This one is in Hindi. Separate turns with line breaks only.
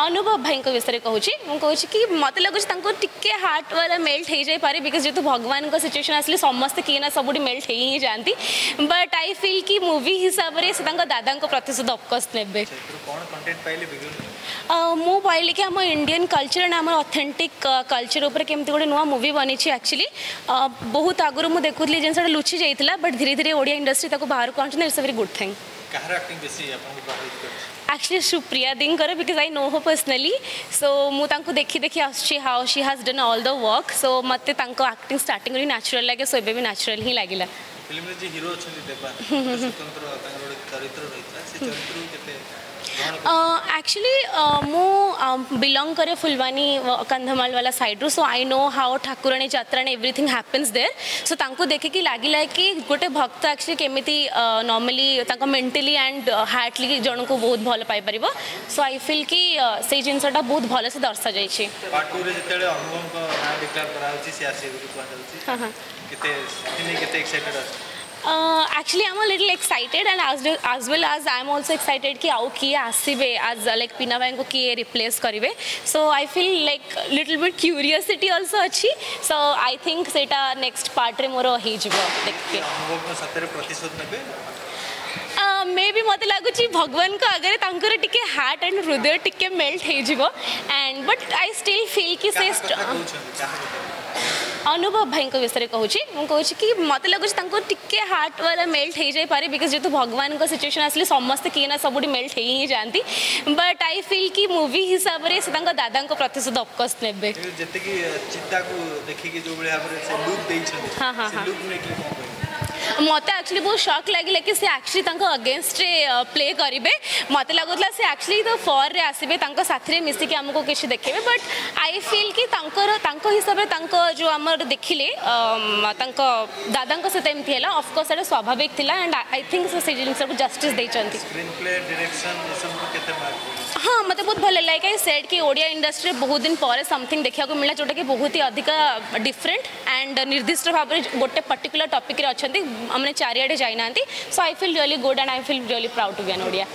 अनुभव भाई विषय कहूँ मुझे कि मत लगुच टिके हार्ट वाला मेल्ट हो जाए पारे बिकज जेहतु भगवान को सिचुएशन आसले समस्ते किए ना सब मेल्ट हो ही जाती बट आई फिल कि मूवी हिसाब से दादा प्रतिशोध ऑफकोर्स ने मु पाइली कि आम इंडियन कल्चर एंड आम ऑथेंटिक कल्चर उपर केमती गोटे नुआ मूवी बनी एक्चुअली बहुत आगुरी मुझे देखुली जिन लुचि जाता बट धीरे धीरे ओडिया इंडस्ट्री बाहर को आनी it's a very good thing actually Supriya Dinkar because I know her personally so मुझे देखी देखी आसुची how she has done all the work so much acting starting natural लगे सो एबे भी नेचुरल ही लगिला
फिल्म रे जे हीरो अछन देबा स्वतंत्र चरित्र रहिता से चरित्र केते
एक्चुअली मु बिलोंग करे फुलवानी कंधमाल वाला साइड रू सो I know how Thakurani Yatra and everything happens there so तांको देखिकी लगिला कि गोटे भक्त एक्चुअली केमिति नॉर्मली तांको मेंटली एंड हार्टली जन को बहुत भल पाई परिबो सो आई फील कि से जिनसटा बहुत भल से दर्शा जाई छी
पार्ट 2 रे जतेले अनुभव को नाम डिक्लेयर करा होची से आसी को जाउची हां हां केते एक्साइटेड आछी
actually I'm a little excited and as well as I'm also excited कि आउ किए आसीबे as like पिना भाई को किए रिप्लेस करिवे so I feel like little bit curiosity also अच्छी so I think सेटा next part रे मोर हे जिवो देखके
अनुभव को सतरे प्रतिशत नेबे
मे भी मत लगुच भगवान को अगर तांकर टिके हार्ट एंड हृदय टिके मेल्ट हो जिवो and but I still feel कि से अनुभव भाई विषय कहूँ मुझे कि मत लगुच टिके हार्ट वाला मेल्ट हो जाए पारे बिकज जेहतु भगवान को सिचुएशन आसले समस्ते किए ना सब मेल्ट हो ही जाती बट आई फिल कि मूवी हिसाब से दादा प्रतिशोध ऑफकोर्स ने
चित्ता को देखिए जो हाँ हाँ हाँ
मत एक्चुअली बहुत शॉक लगे कि से एक्चुअली अगेंस्ट प्ले करेंगे मत लगुला से एक्चुअली तो फॉर रे आसबे साथी मिसिकी आमको किसी देखिए बट आई फिल कि हिसाब से जो आम देखिले दादा सहित एमती है ऑफकोर्स एटा स्वाभाविक थिला एंड आई थिंक से जिन को जस्टिस देइचंती हाँ मत बहुत भल लगे कि सेट कि ओडिया इंडस्ट्री बहुत दिन पर समथिंग देखा मिला जोटा कि बहुत ही अधिक डिफरेंट एंड निर्दिष्ट भाव में गोटे पर्टिकुलर टॉपिक रे अच्छा मैंने चारिआडे जाइना so I feel really good and I feel really proud to be an Odia.